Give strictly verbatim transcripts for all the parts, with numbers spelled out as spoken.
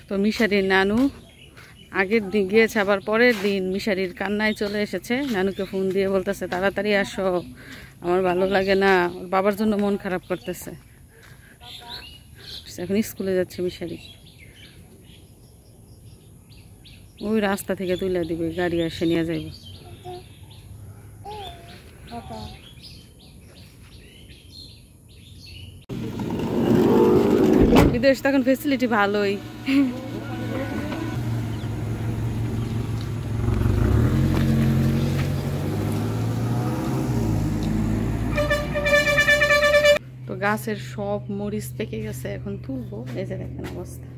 তো মিশারির নানু আগের দিন গিয়েছে, আবার পরের দিন মিশারির কান্নায় চলে এসেছে। নানুকে ফোন দিয়ে বলতেছে তাড়াতাড়ি আসো, আমার ভালো লাগে না, ওর বাবার জন্য মন খারাপ করতেছে। এখন স্কুলে যাচ্ছে মিশারি, ওই রাস্তা থেকে তুলে দিবে, গাড়ি আসে নিয়ে যাইবে। বিদেশ তখন ফেসিলিটি ভালোই। তো গাছের সব মরিচ পেকে গেছে, এখন তুলবো। এই যে দেখেন অবস্থা।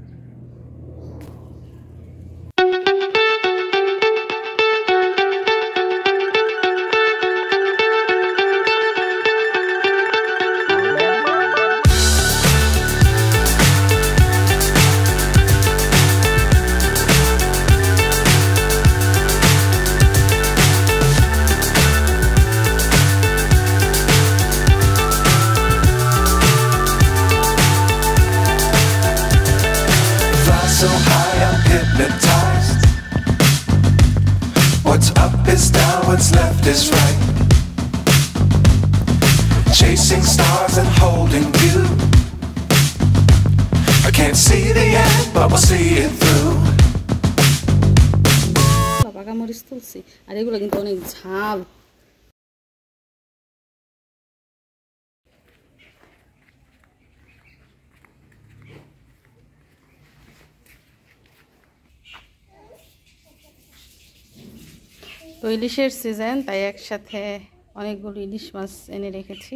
So high I'm hypnotized. What's up is down, what's left is right. Chasing stars and holding you. I can't see the end, but we'll see it through. পাকা মরিচ তুলছি, আর এগুলো কিন্তু অনেক ঝাল। তো ইলিশের সিজন, তাই একসাথে অনেকগুলো ইলিশ মাছ এনে রেখেছি।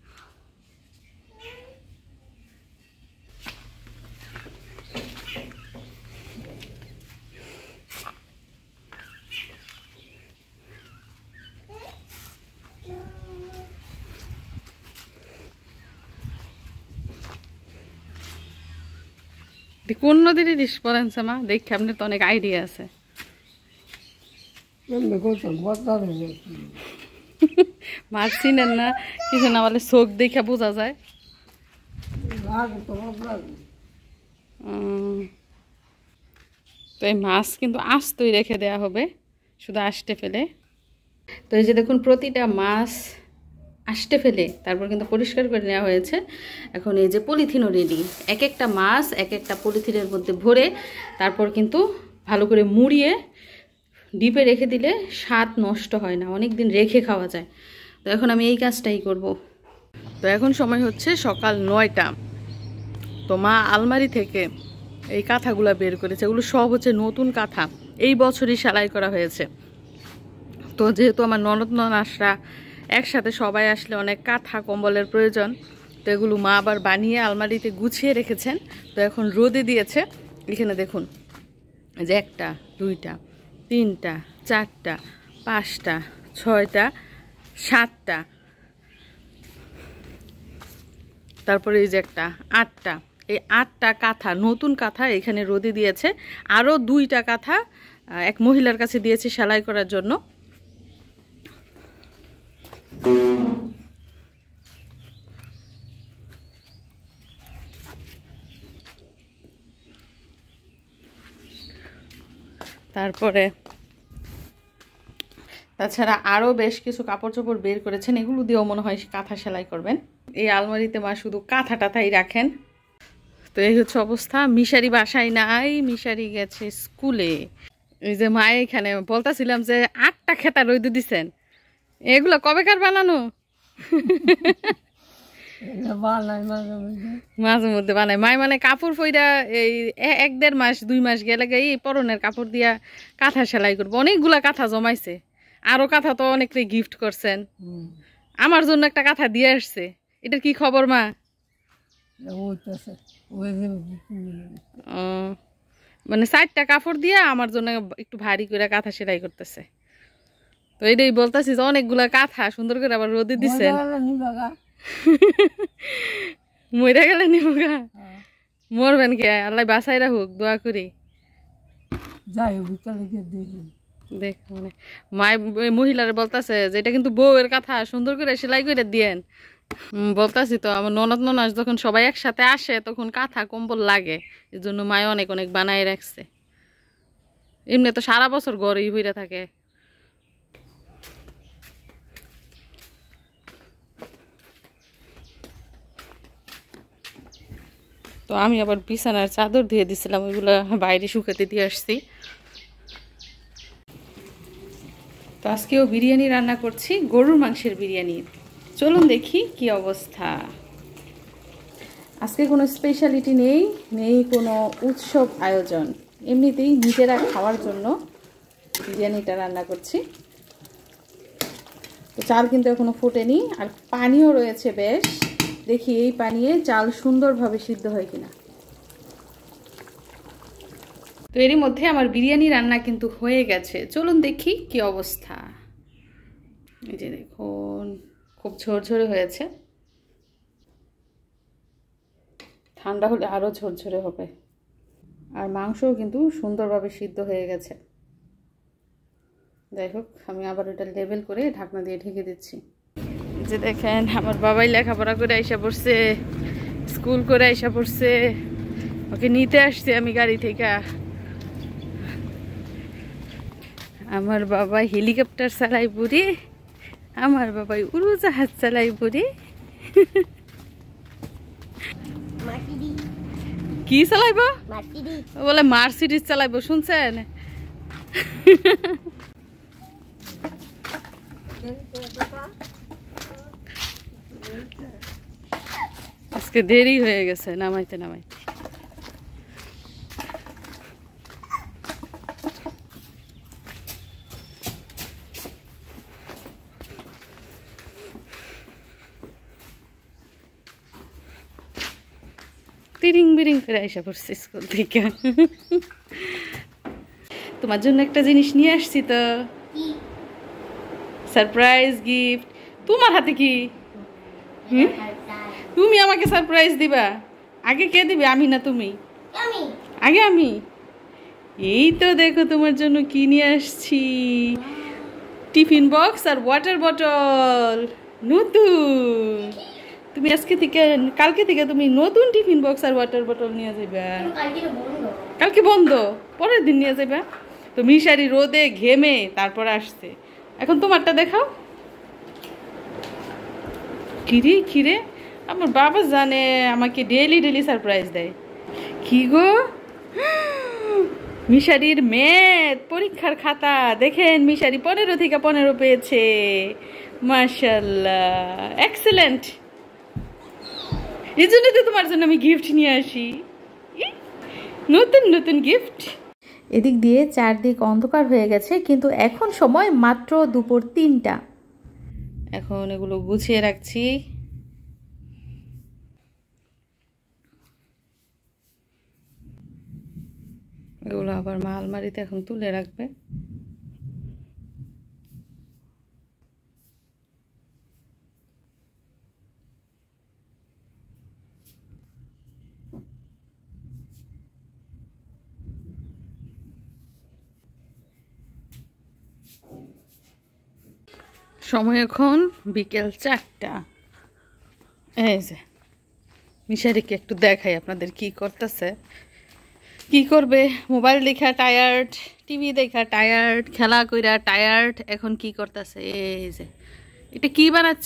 কোন নদীর ইলিশ বলেন মা? দেখি আপনার তো অনেক আইডিয়া আছে। মাছ চিনেন না, কিছু না বলে চোখ দেখে বোঝা যায়। তো এই মাছ কিন্তু আস্তই রেখে দেওয়া হবে, শুধু আষ্টে ফেলে। তো এই যে দেখুন, প্রতিটা মাছ আষ্টে ফেলে তারপর কিন্তু পরিষ্কার করে নেওয়া হয়েছে। এখন এই যে পলিথিনও রেডি, এক একটা মাছ এক একটা পলিথিনের মধ্যে ভরে তারপর কিন্তু ভালো করে মুড়িয়ে ডিপে রেখে দিলে স্বাদ নষ্ট হয় না, অনেক দিন রেখে খাওয়া যায়। তো এখন আমি এই কাজটাই করব। তো এখন সময় হচ্ছে সকাল নয়টা। তো মা আলমারি থেকে এই কাঁথাগুলো বের করেছে, এগুলো সব হচ্ছে নতুন কাঁথা, এই বছরই সেলাই করা হয়েছে। তো যেহেতু আমার ননদ ননাসরা একসাথে সবাই আসলে অনেক কাঁথা কম্বলের প্রয়োজন, তো এগুলো মা আবার বানিয়ে আলমারিতে গুছিয়ে রেখেছেন। তো এখন রোদে দিয়েছে। এখানে দেখুন যে একটা, দুইটা, তিনটা, চারটা, পাঁচটা, ছয়টা, সাতটা, তারপরে এই যে একটা, আটটা, এই আটটা কাঁথা নতুন কাঁথা এখানে রোদে দিয়েছে। আরও দুইটা কাঁথা এক মহিলার কাছে দিয়েছে সেলাই করার জন্য। তারপরে তাছাড়া আরও বেশ কিছু কাপড় চোপড় বের করেছেন, এগুলো দিয়েও মনে হয় কাঁথা সেলাই করবেন। এই আলমারিতে মা শুধু কাঁথা টাথাই রাখেন। তো এই হচ্ছে অবস্থা। মিশারি বাসায় নাই, মিশারি গেছে স্কুলে। এই যে মা এখানে বলতেছিলাম যে আটটা খেতা রইদে দিছেন, এগুলো কবেকার বানানো? মাঝে মধ্যে বানায় মায়, মানে কাপড় ফইরা এই এক দেড় মাস দুই মাস গেলে এই পরনের কাপড় দিয়া কাঁথা সেলাই করবো। অনেকগুলা কাঁথা জমাইছে, আরো কাঁথা তো অনেকে গিফট করছেন। আমার জন্য একটা কাঁথা দিয়ে আসছে, এটার কি খবর মা? মানে চারটা কাপড় দিয়া আমার জন্য একটু ভারী করে কাঁথা সেলাই করতেছে। তো এটাই বলতেছি যে অনেকগুলা কাঁথা সুন্দর করে আবার রোদে দিচ্ছেন। মরে গেলে নিবগা? মরবেন কে? আল্লাহ বাসাই রাখুক, দোয়া করি। দেখ মানে মায় মহিলারে বলতেছে যে এটা কিন্তু বউয়ের কাঁথা, সুন্দর করে সেলাই করে দিয়েন। বলতাছি তো, আমার ননদ ননাস যখন সবাই একসাথে আসে তখন কাঁথা কম্বল লাগে, এই জন্য মায় অনেক অনেক বানাই রাখছে। এমনি তো সারা বছর ঘরেই হইরা থাকে। তো আমি আবার বিছানার চাদর দিয়ে দিছিলাম, ওইগুলো বাইরে শুকাতে দিয়ে আসছি। তো আজকেও বিরিয়ানি রান্না করছি, গরুর মাংসের বিরিয়ানি। চলুন দেখি কি অবস্থা। আজকে কোনো স্পেশালিটি নেই, নেই কোনো উৎসব আয়োজন, এমনিতেই নিজেরা খাওয়ার জন্য বিরিয়ানিটা রান্না করছি। তো চাল কিন্তু এখনো ফোটেনি, আর পানিও রয়েছে বেশ। দেখি এই পানিয়ে চাল সুন্দরভাবে সিদ্ধ হয় কিনা। তো এরই মধ্যে আমার বিরিয়ানি রান্না কিন্তু হয়ে গেছে, চলুন দেখি কি অবস্থা। এই যে দেখুন, খুব ঝরঝরে হয়েছে, ঠান্ডা হলে আরও ঝরঝরে হবে। আর মাংসও কিন্তু সুন্দরভাবে সিদ্ধ হয়ে গেছে। যাই হোক, আমি আবার ওটা লেবেল করে ঢাকনা দিয়ে ঢেকে দিচ্ছি। যে দেখেন, আমার বাবাই লেখাপড়া করে আইসা পড়ছে, স্কুল করে আইসা পড়ছে, ওকে নিতে আসছে আমি গাড়ি থেকে। আমার বাবা হেলিকপ্টার চালাই বুড়ি, আমার বাবাই উড়োজাহাজ চালাই বুড়ি। কি চালাইব? বলে মার্সিডিজ চালাইব, শুনছেন? আজকে দেরি হয়ে গেছে নামাইতে নামাইতে। তিরিং বিরিং করে আইসা পড়ছি স্কুল থেকে। তোমার জন্য একটা জিনিস নিয়ে আসছি তো, সারপ্রাইজ গিফট। তোমার হাতে কি? তুমি আমাকে সারপ্রাইজ দিবা? আগে কে দিবে, আমি না তুমি? আগে আমি। এই তো দেখো তোমার জন্য কি নিয়ে আসছি, টিফিন বক্স আর ওয়াটার বটল নতুন। তুমি আজকে থেকে, কালকে থেকে তুমি নতুন টিফিন বক্স আর ওয়াটার বটল নিয়ে যাবে। কালকে বন্ধ, পরের দিন নিয়ে যাবে। তো মিশারি রোদে ঘেমে তারপর আসছে, এখন তোমারটা দেখাও। কিরে কিরে, আমার বাবা জানে আমাকে ডেইলি ডেইলি সারপ্রাইজ দেয়। কি গো, মিশারির ম্যাথ পরীক্ষার খাতা দেখেন, মিশারি পনেরো থেকে পনেরো পেয়েছে, মাশাআল্লাহ, এক্সেলেন্ট। এই জন্য তো তোমার জন্য আমি গিফট নিয়ে আসি, নতুন নতুন গিফট। এদিক দিয়ে চারদিক অন্ধকার হয়ে গেছে, কিন্তু এখন সময় মাত্র দুপুর তিনটা। এখন এগুলো গুছিয়ে রাখছি। এগুলো আবার মা আলমারিতে এখন তুলে রাখবে। সময় এখন বিকেল চারটা। এই যে মিশারিকে একটু দেখাই আপনাদের কি করতেছে। কি করবে, মোবাইল দেখা টায়ার্ড, টিভি দেখা টায়ার্ড, খেলা কইরা টায়ার্ড, এখন কি করতেছে। এই যে এটা কি বানাচ্ছ?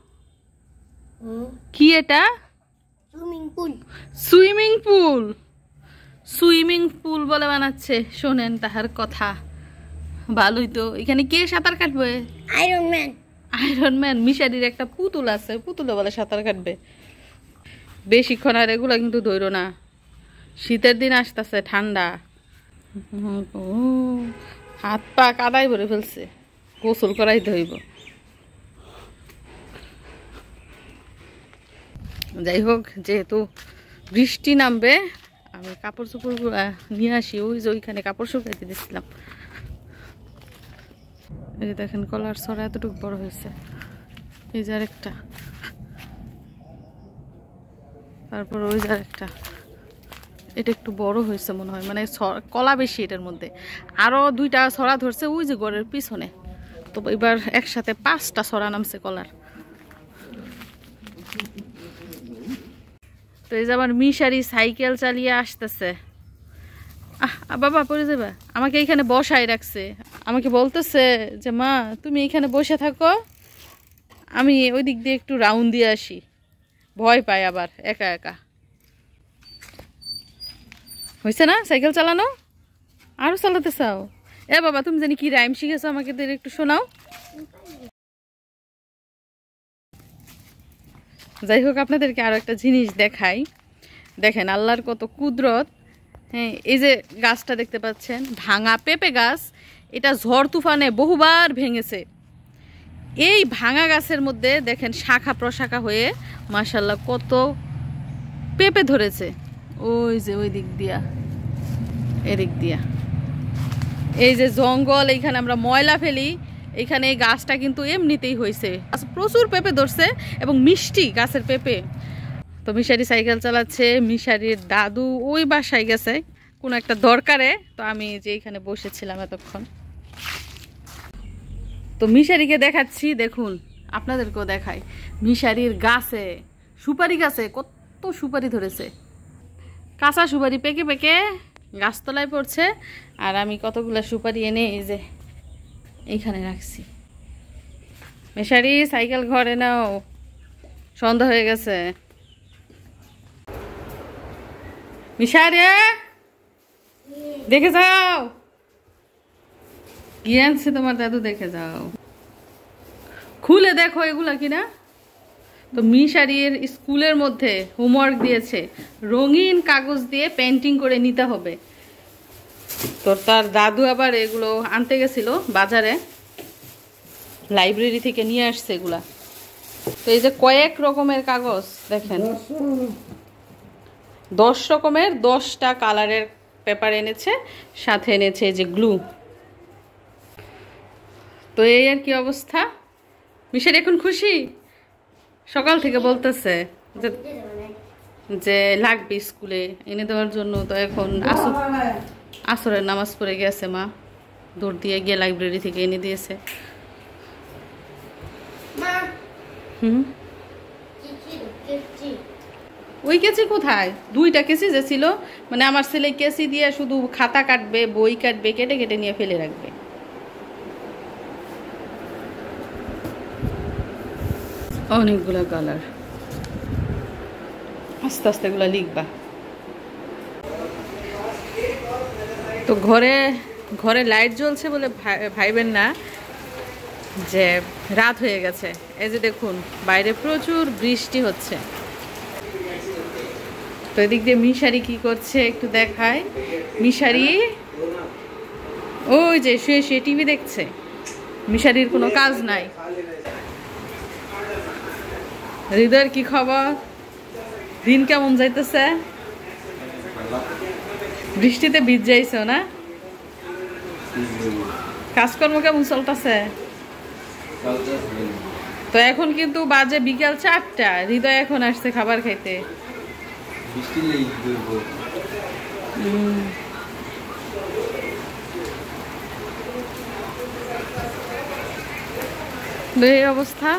কি এটা? Swimming pool. Swimming pool, swimming pool বলে বানাচ্ছে। শোনেন তাহার কথা, ভালোই তো। এখানে কে সাঁতার কাটবে? Iron Man. আয়রন ম্যান, মিশারির একটা পুতুল আছে, পুতুলে বলে সাঁতার কাটবে। বেশিক্ষণ আর এগুলো কিন্তু ধরো না, শীতের দিন আসতেছে, ঠান্ডা। হাত পা কাদাই ভরে ফেলছে, গোসল করাই ধইব। যাই হোক, যেহেতু বৃষ্টি নামবে, আমি কাপড় চোপড় নিয়ে আসি। ওই যে ওইখানে কাপড় শুকাইতে দিয়েছিলাম। এই যে দেখেন, কলার ছড়া এতটুকু বড় হয়েছে। এই যে আরেকটা, তারপর ওই যে আরেকটা। এটা একটু বড় হয়েছে মনে হয়, মানে কলা বেশি এটার মধ্যে। আরো দুইটা ছড়া ধরছে ওই যে ঘরের পিছনে। তো এবার একসাথে পাঁচটা ছড়া নামছে কলার। তো এই যে আমার মিশারি সাইকেল চালিয়ে আসতেছে। আহ বাবা পড়ে যাবে, আমাকে এইখানে বসায় রাখছে, আমাকে বলতেছে যে মা তুমি এইখানে বসে থাকো, আমি ওই দিক দিয়ে একটু রাউন্ড দিয়ে আসি। ভয় পায় আবার একা একা। হয়েছে না সাইকেল চালানো? আরো চালাতে চাও? এ বাবা তুমি জানি কি রাইম শিখেছো, আমাকে একটু শোনাও। যাই হোক, আপনাদেরকে আরো একটা জিনিস দেখাই। দেখেন আল্লাহর কত কুদরত। হ্যাঁ, এই যে গাছটা দেখতে পাচ্ছেন, ভাঙা পেঁপে গাছ, এটা ঝড় তুফানে বহুবার ভেঙেছে। এই ভাঙা গাছের মধ্যে দেখেন শাখা প্রশাখা হয়ে মাশাআল্লাহ কত পেঁপে ধরেছে। ওই যে ওই দিক দিয়া, এদিক দিয়া, এই যে জঙ্গল, এইখানে আমরা ময়লা ফেলি, এইখানে এই গাছটা কিন্তু এমনিতেই হয়েছে, প্রচুর পেঁপে ধরছে এবং মিষ্টি গাছের পেঁপে। তো মিশারি সাইকেল চালাচ্ছে, মিশারির দাদু ওই বাসায় গেছে কোনো একটা দরকারে। তো আমি যে এইখানে বসেছিলাম এতক্ষণ, তো মিশারিকে দেখাচ্ছি। দেখুন আপনাদেরকেও দেখাই, মিশারির গাছে, সুপারি গাছে কত সুপারি ধরেছে। কাঁচা সুপারি পেকে পেকে গাছতলায় পড়ছে, আর আমি কতগুলা সুপারি এনে এই যে এইখানে রাখছি। মিশারি সাইকেল ঘরে নাও, সন্ধ্যা হয়ে গেছে। মিশারি দেখে যাও, কি আনছে তোমার দাদু, দেখে যাও, খুলে দেখো এগুলা কিনা। তো মিশারির স্কুলের মধ্যে হোমওয়ার্ক দিয়েছে, রঙিন কাগজ দিয়ে পেন্টিং করে নিতে হবে। তো তার দাদু আবার এগুলো আনতে গেছিল বাজারে, লাইব্রেরি থেকে নিয়ে আসছে এগুলা। তো এই যে কয়েক রকমের কাগজ দেখেন, দশ রকমের দশটা কালারের পেপার এনেছে, সাথে এনেছে এই যে গ্লু। তো এই আর কি অবস্থা। মিশারি এখন খুশি, সকাল থেকে বলতেছে যে লাগবে স্কুলে এনে দেওয়ার জন্য। তো এখন আসর আসরের নামাজ পড়ে গেছে, মা দৌড় দিয়ে গিয়ে লাইব্রেরি থেকে এনে দিয়েছে। হুম, ওই কেচি কোথায়? দুইটা কেচি যে ছিল, মানে আমার ছেলে কেচি দিয়ে শুধু খাতা কাটবে, বই কাটবে, কেটে কেটে নিয়ে ফেলে রাখবে। অনেকগুলা কালার, আস্তে আস্তে এগুলা লিখবা। তো ঘরে ঘরে লাইট জ্বলছে বলে ভাইবেন না যে রাত হয়ে গেছে। এই যে দেখুন বাইরে প্রচুর বৃষ্টি হচ্ছে। তো এদিক দিয়ে মিশারি কি করছে একটু দেখায়। মিশারি ওই যে শুয়ে শুয়ে টিভি দেখছে, মিশারির কোনো কাজ নাই। হৃদয়ের কি খবর? দিন কেমন যাইতেছে? বৃষ্টিতে ভিজ যাইছো না? কাজকর্ম কেমন চলতেছে? তো এখন কিন্তু বাজে বিকাল চারটা, হৃদয় এখন আসছে খাবার খাইতে। এই অবস্থা।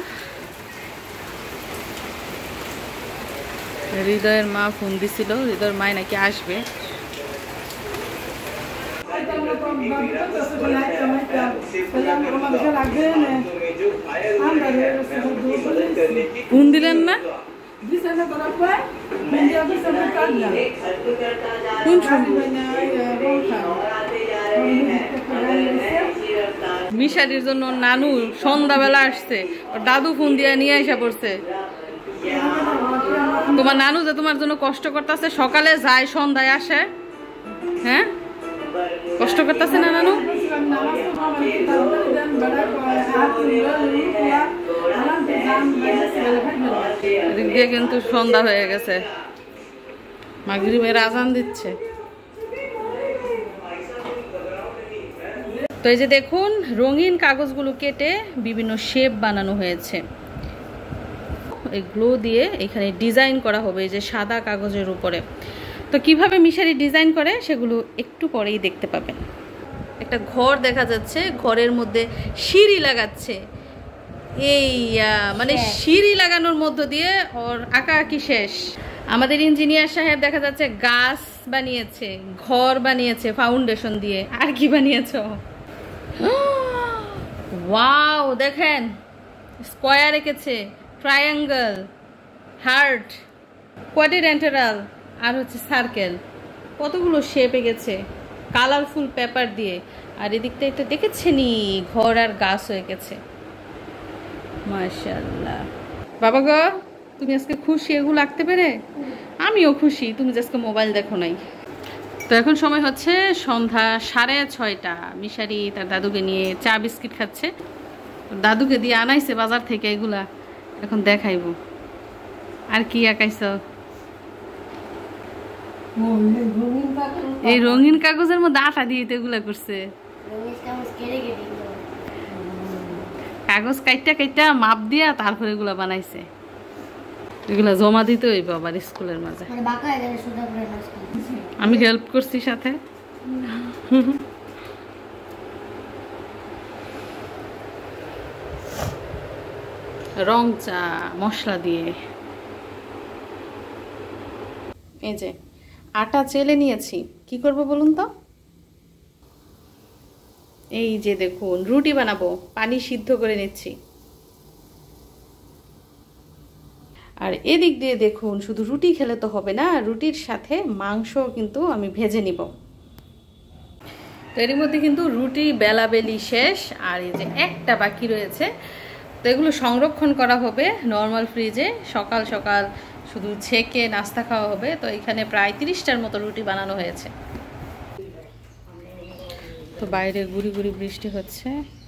হৃদয়ের মা ফোন দিছিল, হৃদয়ের মায় নাকি আসবে। ফোন দিলেন না? মিশারির জন্য নানু সন্ধ্যাবেলা আসছে, ওর দাদু ফোন দিয়ে নিয়ে আসা পড়ছে। তোমার নানু যে তোমার জন্য কষ্ট করতেছে, সকালে যায় সন্ধ্যায় আসে। হ্যাঁ, কষ্ট করতেছে না নানু? এদিক দিয়ে কিন্তু সন্ধ্যা হয়ে গেছে, মাগরিবের আজান দিচ্ছে। তো এই যে দেখুন রঙিন কাগজগুলো কেটে বিভিন্ন শেপ বানানো হয়েছে। এই গ্লো দিয়ে এখানে ডিজাইন করা হবে এই যে সাদা কাগজের উপরে। তো কিভাবে মিশারি ডিজাইন করে সেগুলো একটু পরেই দেখতে পাবেন। একটা ঘর দেখা যাচ্ছে, ঘরের মধ্যে সিঁড়ি লাগাচ্ছে। এই মানে সিঁড়ি লাগানোর মধ্য দিয়ে ওর আঁকা আঁকি শেষ। আমাদের ইঞ্জিনিয়ার সাহেব দেখা যাচ্ছে গাছ বানিয়েছে, ঘর বানিয়েছে ফাউন্ডেশন দিয়ে। আর কি বানিয়েছো? ওয়াও, দেখেন স্কোয়ার এঁকেছে, ট্রায়াঙ্গেল, হার্ট, কোয়াড্রিল্যাটারাল আর হচ্ছে সার্কেল। কতগুলো শেপ এঁকেছে কালারফুল পেপার দিয়ে। আর এদিকটা একটা দেখেছেনি ঘর আর গাছ হয়ে গেছে। মাশাআল্লাহ। বাবা গো, তুমি আজকে খুশি এগুলো আঁকতে পেরে? আমিও খুশি, তুমি আজকে মোবাইল দেখো নাই। তো এখন সময় হচ্ছে সন্ধ্যা সাড়ে ছয়টা। মিশারি তার দাদুকে নিয়ে চা বিস্কিট খাচ্ছে। দাদুকে দিয়ে আনাইছে বাজার থেকে এগুলা, এখন দেখাইব। আর কি আঁকাইছ? এই রঙিন কাগজের মধ্যে আটা দিয়ে তো এগুলা করছে। কাগজ কাইটা কাইটা মাপ দিয়া তারপরে এগুলা বানাইছে। এগুলা জমা দিতে হইব আবার স্কুলের মাঝে। আমি হেল্প করছি সাথে। রং চা মশলা দিয়ে। এই যে আটা চেলে নিয়েছি, কি করব বলুন তো? এই যে দেখুন রুটি বানাবো, পানি সিদ্ধ করে নিচ্ছি। আর এদিক দিয়ে দেখুন শুধু রুটি খেলে তো হবে না, রুটির সাথে মাংস কিন্তু আমি ভেজে নিব। তো এর মধ্যে কিন্তু রুটি বেলাবেলি শেষ, আর এই যে একটা বাকি রয়েছে। তো এগুলো সংরক্ষণ করা হবে নর্মাল ফ্রিজে, সকাল সকাল শুধু ছেঁকে নাস্তা খাওয়া হবে। তো এখানে প্রায় তিরিশটার মতো রুটি বানানো হয়েছে। তো বাইরে গুড়ি গুড়ি বৃষ্টি হচ্ছে।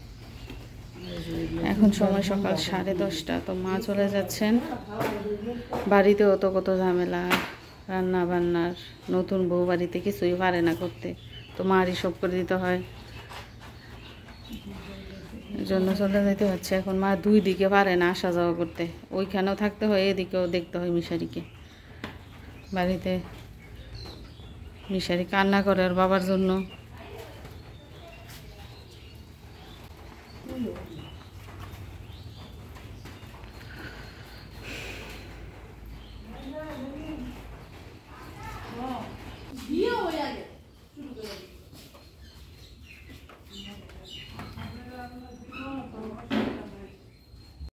এখন সময় সকাল সাড়ে দশটা। তো মা চলে যাচ্ছেন। বাড়িতেও তো কত ঝামেলা, রান্না বান্নার। নতুন বউ বাড়িতে কিছুই পারে না করতে, তো মারই সব করে দিতে হয়, এর জন্য চলে যেতে হচ্ছে। এখন মা দুই দিকে পারে না আসা যাওয়া করতে, ওইখানেও থাকতে হয়, এদিকেও দেখতে হয় মিশারিকে। বাড়িতে মিশারি কান্না করে ওর বাবার জন্য।